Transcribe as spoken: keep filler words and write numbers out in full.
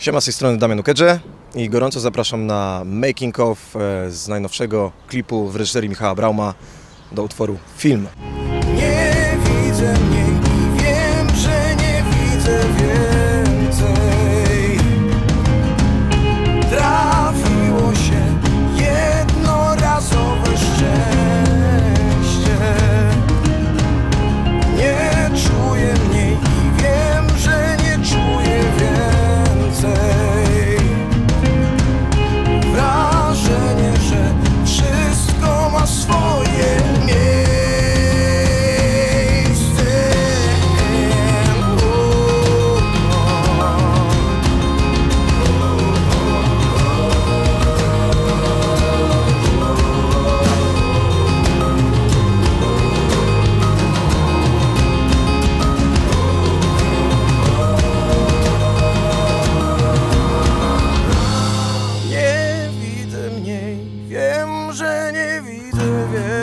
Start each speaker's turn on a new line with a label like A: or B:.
A: Siema, z tej strony Damian Ukedże i gorąco zapraszam na making of z najnowszego klipu w reżyserii Michała Brauma do utworu Film.
B: Nie widzę mniej i wiem, że nie widzę więcej. Trafiło się jednorazowe szczęście. Nie czuję mniej i wiem, że nie czuję więcej. Wrażenie, że wszystko ma swoje miejsce. Nie widzę mniej, wiem, że nie widzę więcej.